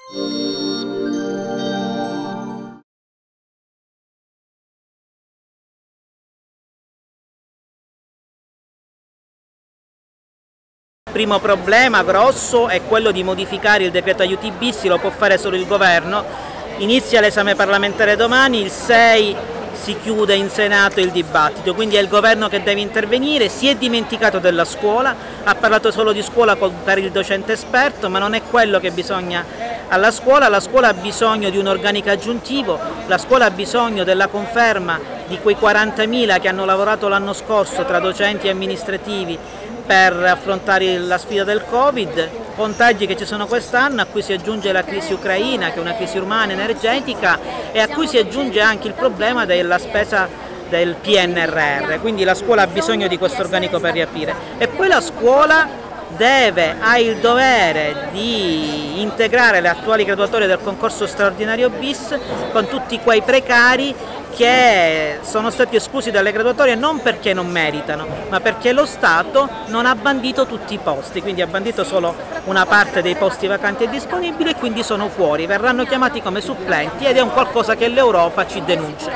Il primo problema grosso è quello di modificare il decreto aiuti bis, lo può fare solo il governo. Inizia l'esame parlamentare domani, il 6 si chiude in Senato il dibattito, quindi è il governo che deve intervenire. Si è dimenticato della scuola, ha parlato solo di scuola per il docente esperto, ma non è quello che bisogna alla scuola. La scuola ha bisogno di un organico aggiuntivo, la scuola ha bisogno della conferma di quei 40.000 che hanno lavorato l'anno scorso tra docenti e amministrativi per affrontare la sfida del Covid, contagi che ci sono quest'anno, a cui si aggiunge la crisi ucraina, che è una crisi umana energetica, e a cui si aggiunge anche il problema della spesa del PNRR, quindi la scuola ha bisogno di questo organico per riaprire. E poi la scuola ha il dovere di integrare le attuali graduatorie del concorso straordinario bis con tutti quei precari che sono stati esclusi dalle graduatorie non perché non meritano, ma perché lo Stato non ha bandito tutti i posti, quindi ha bandito solo una parte dei posti vacanti e disponibili e quindi sono fuori, verranno chiamati come supplenti ed è un qualcosa che l'Europa ci denuncia.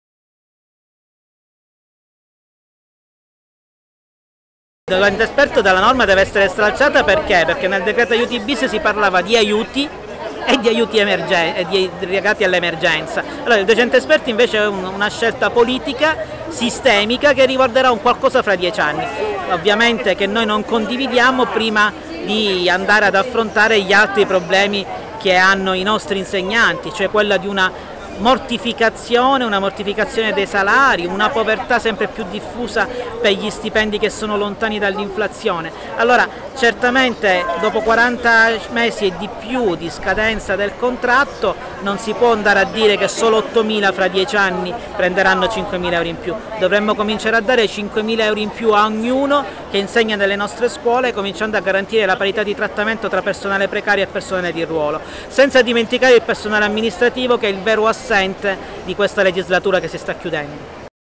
Il docente esperto dalla norma deve essere stralciata perché? Perché nel decreto aiuti bis si parlava di aiuti e di aiuti legati all'emergenza. Allora il docente esperto invece è una scelta politica, sistemica, che riguarderà un qualcosa fra 10 anni. Ovviamente che noi non condividiamo prima di andare ad affrontare gli altri problemi che hanno i nostri insegnanti, cioè quella di una mortificazione dei salari, una povertà sempre più diffusa per gli stipendi che sono lontani dall'inflazione. Allora certamente dopo 40 mesi e di più di scadenza del contratto non si può andare a dire che solo 8.000 fra 10 anni prenderanno 5.000 euro in più, dovremmo cominciare a dare 5.000 euro in più a ognuno che insegna nelle nostre scuole, cominciando a garantire la parità di trattamento tra personale precario e personale di ruolo, senza dimenticare il personale amministrativo che è il vero assente di questa legislatura che si sta chiudendo.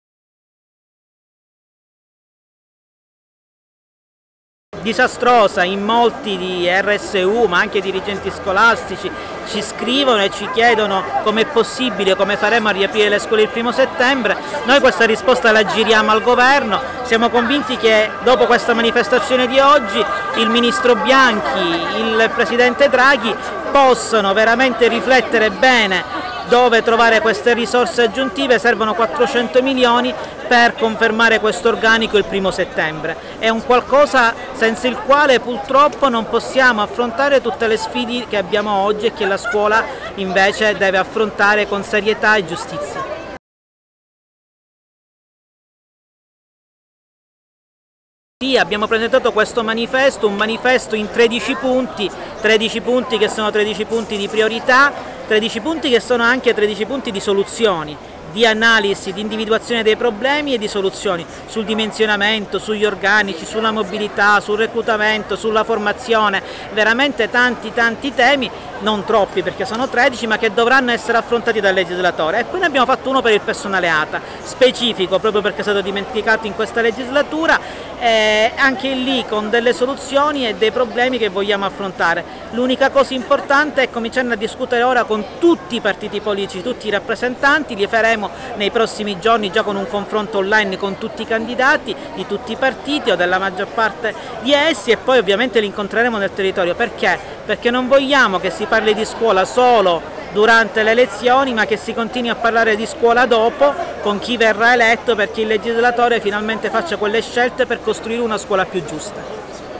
Disastrosa, in molti di RSU ma anche dirigenti scolastici ci scrivono e ci chiedono come è possibile, come faremo a riaprire le scuole il 1° settembre. Noi questa risposta la giriamo al governo, siamo convinti che dopo questa manifestazione di oggi il ministro Bianchi, il presidente Draghi possano veramente riflettere bene dove trovare queste risorse aggiuntive. Servono 400 milioni per confermare questo organico il 1° settembre. È un qualcosa senza il quale purtroppo non possiamo affrontare tutte le sfide che abbiamo oggi e che la scuola invece deve affrontare con serietà e giustizia. Sì, abbiamo presentato questo manifesto, un manifesto in 13 punti che sono 13 punti di priorità, 13 punti che sono anche 13 punti di soluzioni, di analisi, di individuazione dei problemi e di soluzioni sul dimensionamento, sugli organici, sulla mobilità, sul reclutamento, sulla formazione, veramente tanti temi, non troppi perché sono 13, ma che dovranno essere affrontati dal legislatore. E poi ne abbiamo fatto uno per il personale ATA, specifico proprio perché è stato dimenticato in questa legislatura, anche lì con delle soluzioni e dei problemi che vogliamo affrontare. L'unica cosa importante è cominciare a discutere ora con tutti i partiti politici, tutti i rappresentanti, li faremo nei prossimi giorni già con un confronto online con tutti i candidati di tutti i partiti o della maggior parte di essi, e poi ovviamente li incontreremo nel territorio. Perché? Perché non vogliamo che si parli di scuola solo durante le elezioni, ma che si continui a parlare di scuola dopo, con chi verrà eletto, perché il legislatore finalmente faccia quelle scelte per costruire una scuola più giusta.